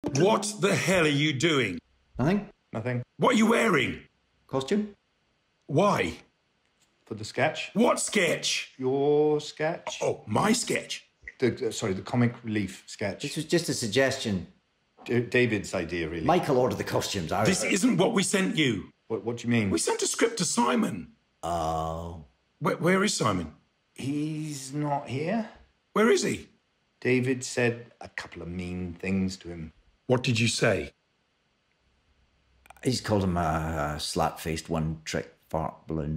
What the hell are you doing? Nothing? Nothing. What are you wearing? Costume? Why? For the sketch? What sketch? Your sketch? Oh, my sketch? Sorry, the comic relief sketch. This was just a suggestion. David's idea, really. Michael ordered the costumes. This isn't what we sent you. What do you mean? We sent a script to Simon. Oh. Where is Simon? He's not here. Where is he? David said a couple of mean things to him. What did you say? He's called him a slap-faced one-trick fart balloon.